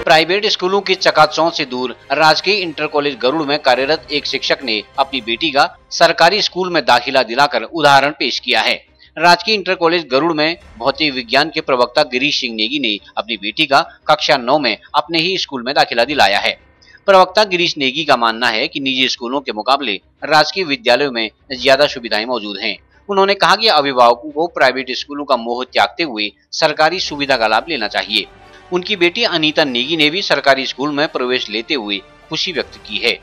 Private स्कूलों की चकाचौंध से दूर राजकीय इंटर कॉलेज गरुड़ में कार्यरत एक शिक्षक ने अपनी बेटी का सरकारी स्कूल में दाखिला दिलाकर उदाहरण पेश किया है। राजकीय इंटर कॉलेज गरुड़ में भौतिक विज्ञान के प्रवक्ता गिरीश सिंह नेगी ने अपनी बेटी का कक्षा 9 में अपने ही स्कूल में दाखिला दिलाया है। प्रवक्ता गिरीश नेगी का मानना है कि निजी स्कूलों के मुकाबले राजकीय विद्यालयों में ज्यादा सुविधाएं मौजूद हैं। उन्होंने कहा कि अभिभावकों को प्राइवेट स्कूलों का मोह त्यागते हुए सरकारी सुविधा का लाभ लेना चाहिए। उनकी बेटी अनीता नेगी ने भी सरकारी स्कूल में प्रवेश लेते हुए खुशी व्यक्त की है।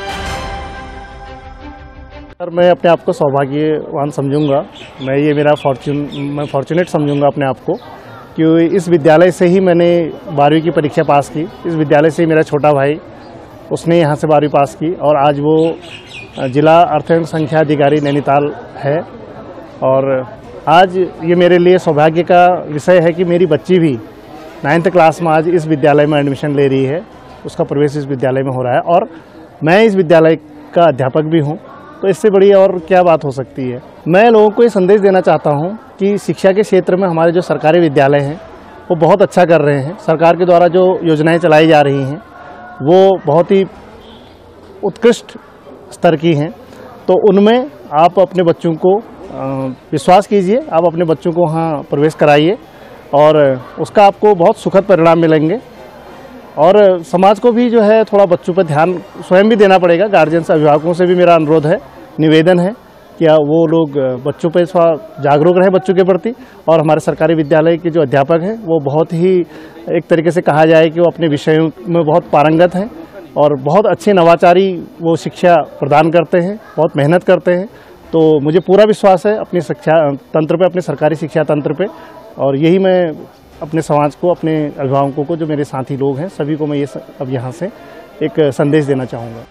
सर, मैं अपने आप को सौभाग्यवान समझूंगा। मैं फॉर्चुनेट समझूंगा अपने आप को कि इस विद्यालय से ही मैंने 12वीं की परीक्षा पास की। इस विद्यालय से ही मेरा छोटा भाई उसने यहाँ से 12वीं पास की और आज वो जिला अर्थयंत्र संख्या अधिकारी नैनीताल है। और आज ये मेरे लिए सौभाग्य का विषय है कि मेरी बच्ची भी 9th क्लास में आज इस विद्यालय में एडमिशन ले रही है। उसका प्रवेश इस विद्यालय में हो रहा है और मैं इस विद्यालय का अध्यापक भी हूँ, तो इससे बड़ी और क्या बात हो सकती है। मैं लोगों को ये संदेश देना चाहता हूँ कि शिक्षा के क्षेत्र में हमारे जो सरकारी विद्यालय हैं वो बहुत अच्छा कर रहे हैं। सरकार के द्वारा जो योजनाएं चलाई जा रही हैं वो बहुत ही उत्कृष्ट स्तर की हैं। तो उनमें आप अपने बच्चों को विश्वास कीजिए, आप अपने बच्चों को वहाँ प्रवेश कराइए और उसका आपको बहुत सुखद परिणाम मिलेंगे। और समाज को भी जो है थोड़ा बच्चों पर ध्यान स्वयं भी देना पड़ेगा। गार्जियंस, अभिभावकों से भी मेरा अनुरोध है, निवेदन है कि वो लोग बच्चों पर थोड़ा जागरूक रहे बच्चों के प्रति। और हमारे सरकारी विद्यालय के जो अध्यापक हैं वो बहुत ही एक तरीके से कहा जाए कि वो अपने विषयों में बहुत पारंगत हैं और बहुत अच्छे नवाचारी वो शिक्षा प्रदान करते हैं, बहुत मेहनत करते हैं। तो मुझे पूरा विश्वास है अपनी शिक्षा तंत्र पे, अपने सरकारी शिक्षा तंत्र पे। और यही मैं अपने समाज को, अपने अभिभावकों को, जो मेरे साथी लोग हैं, सभी को मैं ये अब यहाँ से एक संदेश देना चाहूँगा।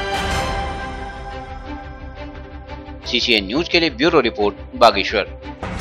CCN न्यूज के लिए ब्यूरो रिपोर्ट बागेश्वर।